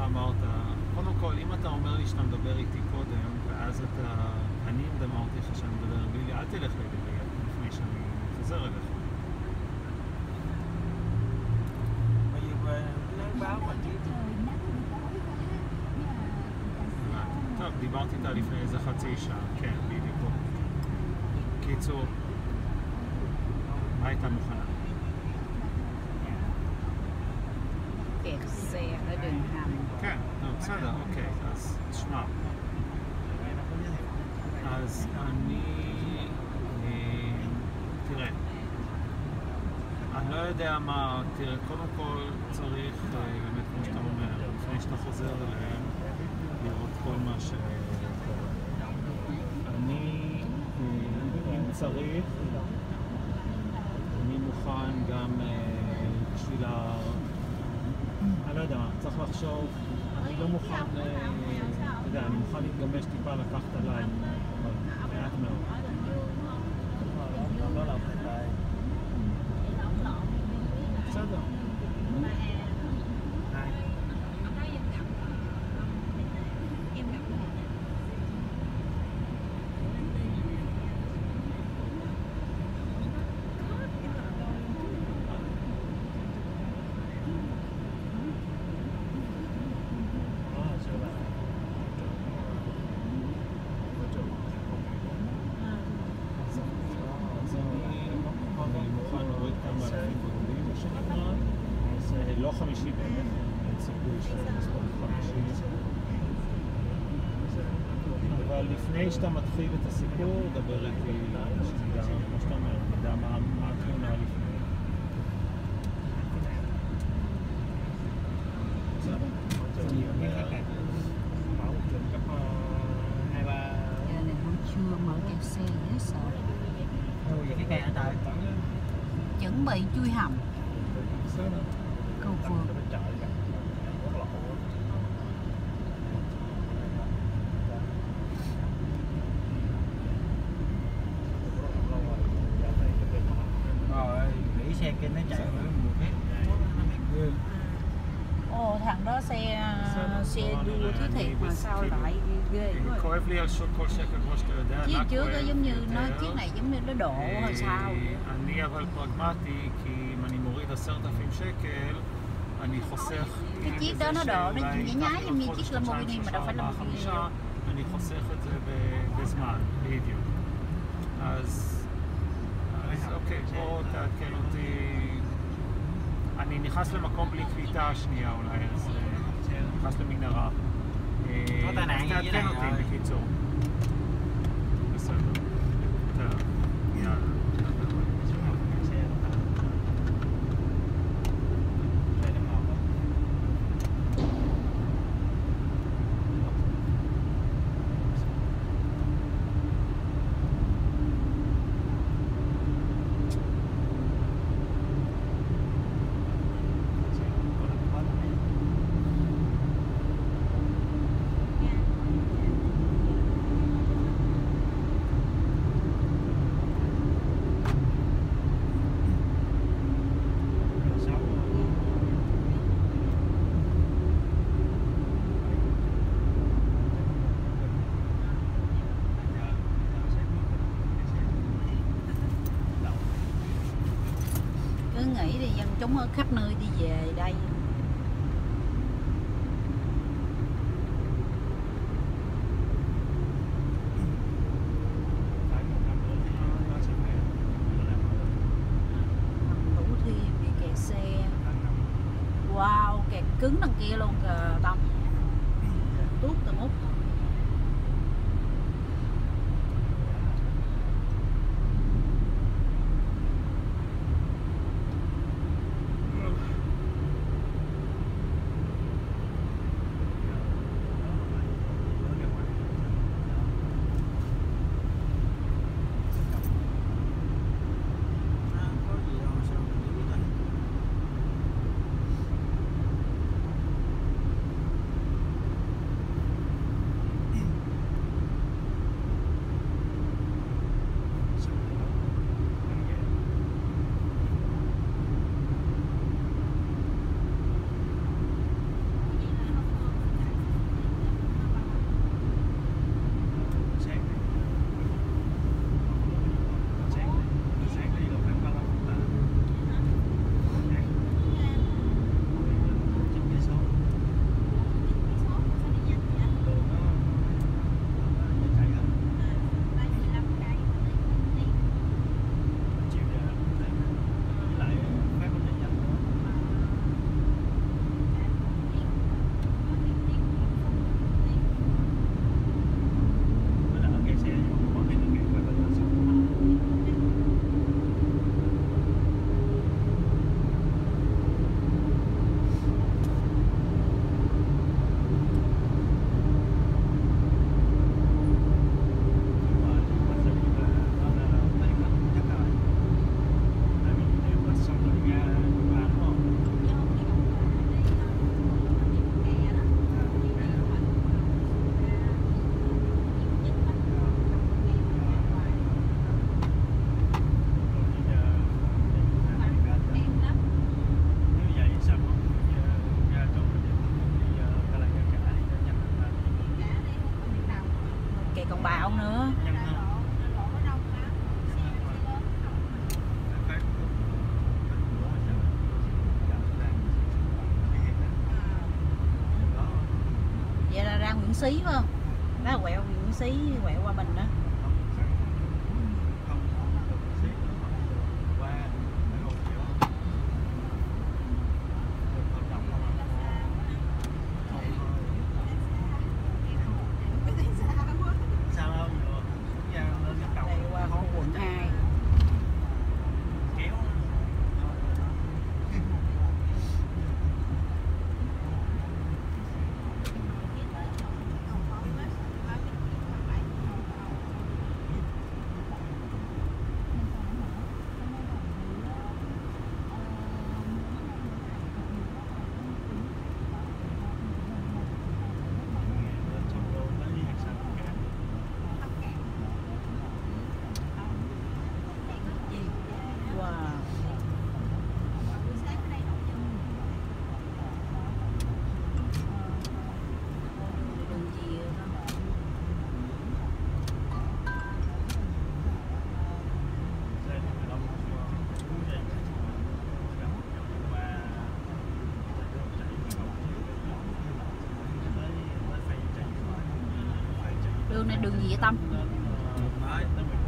שאמרת, קודם כל, אם אתה אומר לי שאתה מדבר איתי קודם, ואז אני אמרתי לך שאני מדבר עם לילי, אל תלך ללילי לפני שאני חוזר אליך. Bây giờ về lấy báo mà chứ. טוב, דיברתי איתה לפני איזה חצי שעה, כן, בדיוק. קיצור, מה הייתה מוכנה? kẹt xe ở đường hầm. כן, בסדר, אוקיי, אז תשמע. אז תראה, אני לא יודע מה, תראה, קודם כל צריך, באמת כמו שאתה אומר, לפני שאתה חוזר אליהם, לראות כל מה ש... אם צריך, אני מוכן גם בשביל אני לא יודע מה, צריך לחשוב, אני לא מוכן, אתה יודע, אני מוכן להתגמש טיפה לקחת עליי, מעט מאוד. Đó là vấn đề. בסדר. לא 50 באמת, אין סיכוי שאני מספר 50. אבל לפני שאתה מתחיל את הסיפור, דבר איתי, שנדע, כמו שאתה אומר, נדע מה התלונה לפני. Giờ này buổi trưa mở kẹt xe dễ sợ. Thôi vậy cái cây ở tại Chuẩn bị chui hầm. Cầu vượt. rồi nghĩ xe kia nó chạy với mùa hết. Ồ, thằng đó xe đua thứ thiệt mà sao lại ghê quá. כואב לי על כל שקל כמו שאתה יודע. Chiếc trước đó giống như nó, chiếc này giống như nó đổ hay sao? אני אבל פרגמטי, כי אם אני מוריד 10,000 שקל, אני חוסך... Cái chiếc đó nó đổ, nó nhái giống như chiếc Lamborghini mà đâu phải Lamborghini đâu. אני חוסך את זה בזמן, בדיוק. אז אוקיי, בוא תעדכן אותי. אני נכנס למקום בלי קליטה שנייה אולי, אז נכנס למנהרה. אז תעדכן אותי בקיצור. בסדר. טוב, יאללה. Cứ nghĩ thì dân chúng ở khắp nơi đi về đây. Thủ Thiêm bị kẹt xe. Wow, kẹt cứng đằng kia luôn kìa Tâm. Tuốt từ mút. còn bạo nữa. Vậy là ra Nguyễn Xí phải không? Đó là quẹo Nguyễn Xí, quẹo qua mình đó. Đây qua khu quận 2. Wow. Đường gì vậy ta? Đường này đường gì vậy Tâm?